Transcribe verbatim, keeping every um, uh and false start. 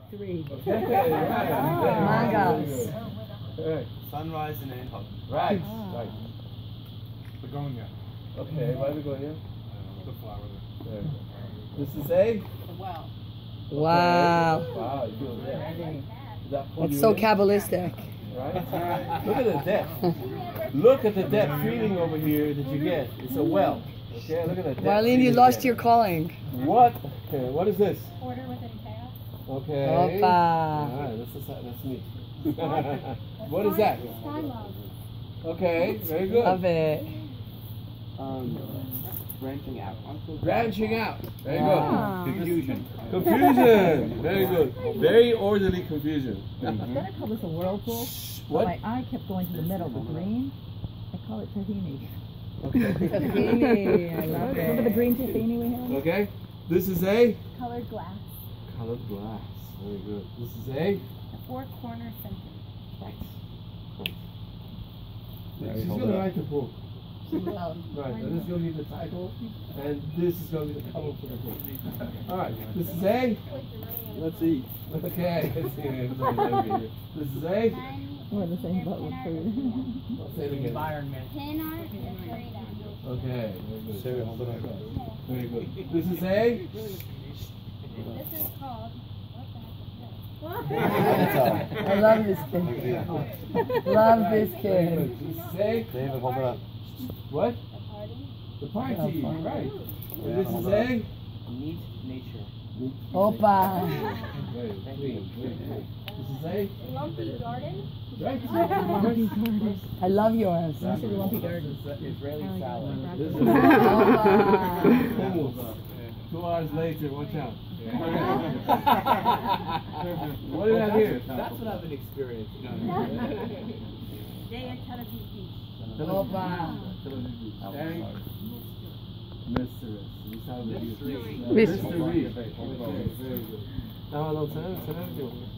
three. Okay, right. Mangoes. Right. Sunrise in Antioch. Right. Ah. Right. Begonia. Okay, why begonia? The flower there. Right. This is a? Well. Wow. Wow, you feel that? Does that pull That's you so in? Kabbalistic. Right? Look at the depth. Look at the depth feeling over here that you get. It's a well. Okay, look at the depth. Marlene, you feeling lost there. your calling. What? Okay, what is this? Order within chaos. Okay. Opa. Alright, that's, that's me. What is that? Sky love. Okay, very good. Love it. Um, branching out. Branching out. Very Wow. good. Confusion. Confusion. Very good. Very orderly confusion. Then I call this a whirlpool. What? My eye kept going to the middle, the green. I call it tahini. Okay. Tahini, I love Remember the it. green tahini we had? Okay. This is a Colored glass. colored glass. Very good. This is a The four corner sentence. right. Right. She's Hold gonna it up. write the book. Well, Right. And this is gonna be the title, and this is gonna be the cover for the book. All right. This is a. Let's see. Okay. This is a. We're the same boat with food. I'll say it again. Environment. pin art and trade out. Okay. Very good. Sarah, hold it up. Very good. This is a. This is called. I love this kid. Love this kid. This is a. David, hold it up. What? The party. The party. Oh, Right. Yeah, And this hold is it up. a. Meet nature. Opa. Very clean. Very clean. This is a. Lumpy garden. Right. I love yours. This is a lumpy garden. Israeli salad. This is Opa. almost. Two hours later, watch out. What did I hear? That's what I've been experiencing. Day at Tel Aviv Beach. Opa. Very mysterious. You sound like you- Mystery. Mystery. Okay, very good. Now, hello, sir. Sir,